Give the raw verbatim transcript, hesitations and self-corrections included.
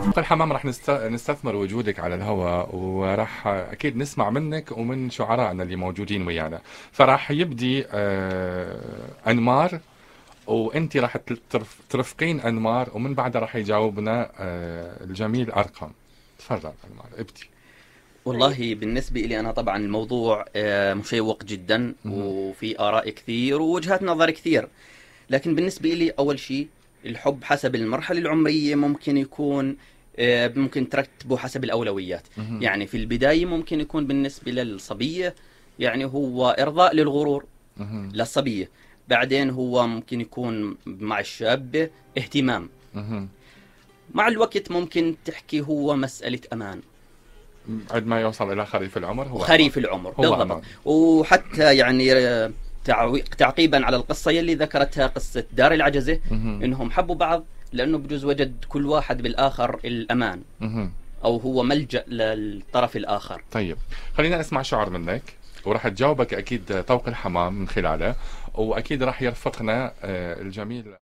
طوق الحمام رح نست... نستثمر وجودك على الهواء، وراح اكيد نسمع منك ومن شعرائنا اللي موجودين ويانا. فراح يبدي آه، انمار، وانت راح ترف... ترفقين انمار، ومن بعدها راح يجاوبنا آه، الجميل ارقم. تفضل انمار ابدي. والله بالنسبة لي أنا طبعا الموضوع آه، مشوق جدا، مهم. وفي آراء كثير ووجهات نظر كثير. لكن بالنسبة لي أول شيء الحب حسب المرحلة العمرية ممكن يكون آه، ممكن ترتبه حسب الأولويات. مهم. يعني في البداية ممكن يكون بالنسبة للصبية يعني هو إرضاء للغرور مهم. للصبية. بعدين هو ممكن يكون مع الشاب اهتمام. مهم. مع الوقت ممكن تحكي هو مسألة أمان. عندما يوصل الى خريف العمر هو امان. وخريف العمر هو بالضبط. امان. وحتى يعني آه، تعوي- تعقيبا على القصة يلي ذكرتها قصة دار العجزة، مهم. انهم حبوا بعض لانه بجوز وجد كل واحد بالاخر الامان، مهم. او هو ملجأ للطرف الاخر. طيب خلينا نسمع شعر منك، وراح تجاوبك اكيد طوق الحمام من خلاله، واكيد راح يرفقنا آه، الجميل